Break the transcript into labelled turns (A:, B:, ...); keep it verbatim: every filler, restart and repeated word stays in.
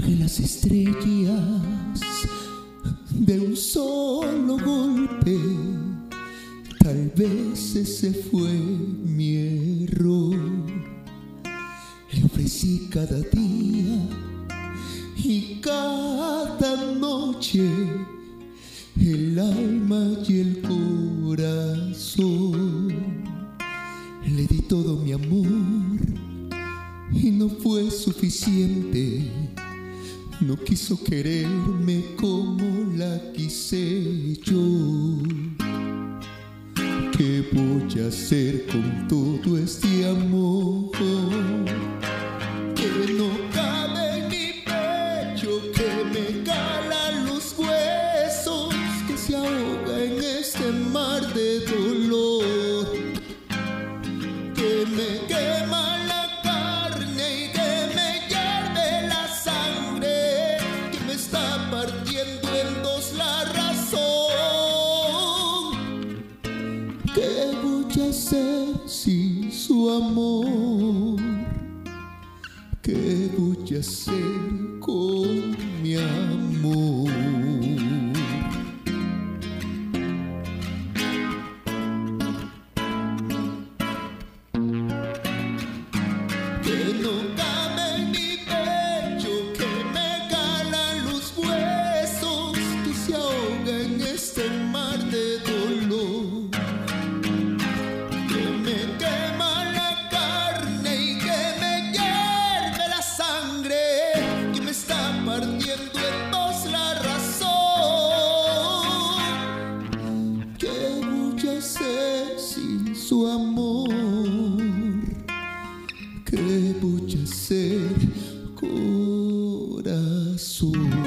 A: entre las estrellas de un solo golpe. Tal vez ese fue mi error. Le ofrecí cada día y cada noche el alma y el corazón. Le di todo mi amor y no fue suficiente. No quiso quererme como la quise yo. ¿Qué voy a hacer con todo este amor que no cabe en mi pecho, que me cala los huesos, que se ahoga en este mar de dolor, que me quema la carne y que me hierve la sangre, que me está partiendo en dos la razón? ¿Qué voy a hacer sin su amor? ¿Qué voy a hacer con mi amor? Que no cabe en mi pecho, que me calan los huesos, que se ahoga en este mar de dolor, que me quema la carne y que me hierve la sangre, que me está partiendo en dos la razón. ¿Qué voy a hacer sin su amor? ¿Qué voy a hacer, corazón?